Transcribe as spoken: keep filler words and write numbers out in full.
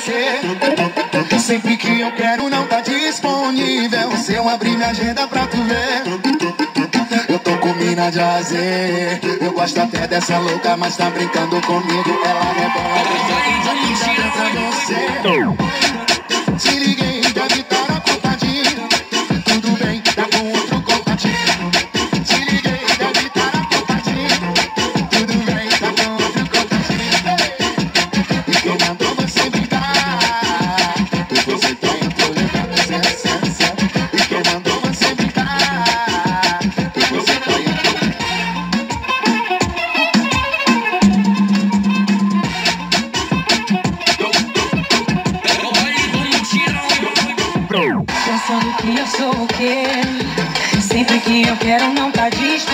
você. Sempre que eu quero não tá disponível. Se eu abrir minha agenda pra tu ver, eu tô com mina de azer. Eu gosto até dessa louca, mas tá brincando comigo. Ela rebola, já pra você. Se liguei, deve estar ocupadinho. Tudo bem, tá com outro contatinho. Se liguei, deve estar ocupadinho. Tudo bem, tá com outro contatinho. E quem mandou você brincar? Você tá intolerante, e quem mandou você brincar? Você tá pensando que eu sou o quê? Sempre que eu quero não tá disponível.